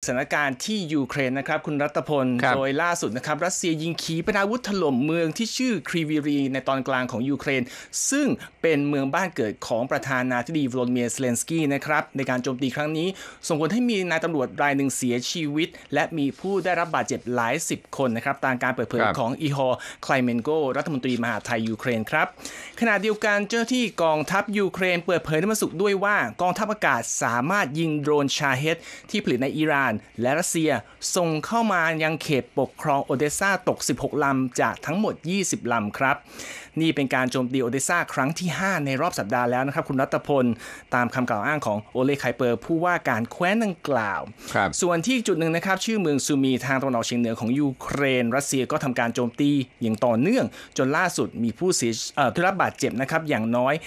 สถานการณ์ที่ยูเครนนะครับคุณรัตพลโดยล่าสุดนะครับรัสเซียยิงขีปนาวุธถล่มเมืองที่ชื่อครีวีรีในตอนกลางของยูเครนซึ่งเป็นเมืองบ้านเกิดของประธานาธิบดีโวโลดิเมียร์ เซเลนสกี้นะครับในการโจมตีครั้งนี้ส่งผลให้มีนายตำรวจรายหนึ่งเสียชีวิตและมีผู้ได้รับบาดเจ็บหลายสิบคนนะครับตามการเปิดเผยของอีฮอร์ ไคลเมนโกรัฐมนตรีมหาดไทยยูเครนครับขณะเดียวกันเจ้าหน้าที่กองทัพยูเครนเปิดเผยในวันศุกร์ด้วยว่ากองทัพอากาศสามารถยิงโดรนชาเฮดที่ผลิตในอิหร่านและรัสเซียส่งเข้ามายังเขตปกครองโอเดสซาตก16ลำจากทั้งหมด20ลำครับนี่เป็นการโจมตีโอเดสซาครั้งที่5ในรอบสัปดาห์แล้วนะครับคุณรัตพลตามคำกล่าวอ้างของโอเลไคเปอร์ผู้ว่าการแคว้นดังกล่าวส่วนที่จุดหนึ่งนะครับชื่อเมืองซูมีทางตะวันออกเฉียงเหนือของยูเครนรัสเซียก็ทำการโจมตีอย่างต่อเนื่องจนล่าสุดมีผู้ได้รับบาดเจ็บนะครับอย่างน้อย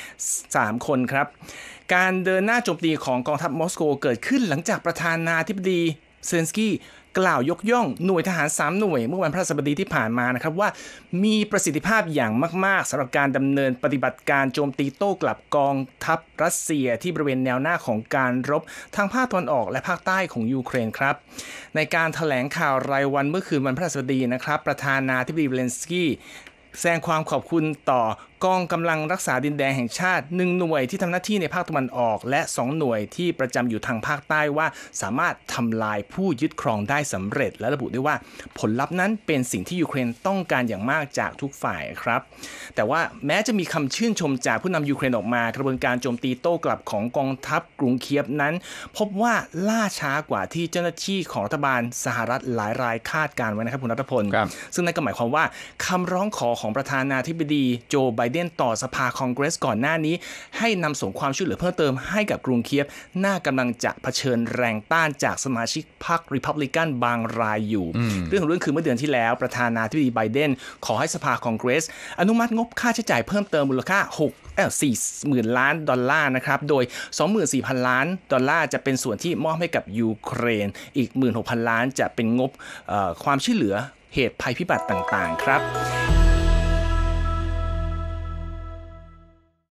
3คนครับการเดินหน้าโจมตีของกองทัพมอสโกเกิดขึ้นหลังจากประธานาธิบดีเซเลนสกี้กล่าวยกย่องหน่วยทหาร3หน่วยเมื่อวันพฤหัสบดีที่ผ่านมานะครับว่ามีประสิทธิภาพอย่างมากๆสำหรับการดำเนินปฏิบัติการโจมตีโต้กลับกองทัพรัสเซียที่บริเวณแนวหน้าของการรบทางภาคตะวันออกและภาคใต้ของยูเครนครับในการแถลงข่าวรายวันเมื่อคืนวันพฤหัสบดีนะครับประธานาธิบดีเซเลนสกี้แสดงความขอบคุณต่อกองกำลังรักษาดินแดนแห่งชาติ1หน่วยที่ทำหน้าที่ในภาคตะวันออกและ2หน่วยที่ประจำอยู่ทางภาคใต้ว่าสามารถทำลายผู้ยึดครองได้สำเร็จและระบุด้วยว่าผลลัพธ์นั้นเป็นสิ่งที่ยูเครนต้องการอย่างมากจากทุกฝ่ายครับแต่ว่าแม้จะมีคำชื่นชมจากผู้นำยูเครนออกมากระบวนการโจมตีโต้กลับของกองทัพกรุงเคียฟนั้นพบว่าล่าช้ากว่าที่เจ้าหน้าที่ของรัฐบาลสหรัฐหลายรายคาดการไว้นะครับคุณรัตพลซึ่งนั่นก็หมายความว่าคำร้องขอของประธานาธิบดีโจไบเดนต่อสภาคองเกรสก่อนหน้านี้ให้นำส่งความช่วยเหลือเพิ่มเติมให้กับกรุงเคียฟน่ากำลังจะเผชิญแรงต้านจากสมาชิกพรรคริพับลิกันบางรายอยู่เรื่องของเรื่องคือเมื่อเดือนที่แล้วประธานาธิบดีไบเดนขอให้สภาคองเกรสอนุมัติงบค่าใช้จ่ายเพิ่มเติมมูลค่า40,000 ล้านดอลลาร์นะครับโดย 24,000 ล้านดอลลาร์จะเป็นส่วนที่มอบให้กับยูเครนอีก 16,000 ล้านจะเป็นงบความช่วยเหลือเหตุภัยพิบัติต่างๆครับ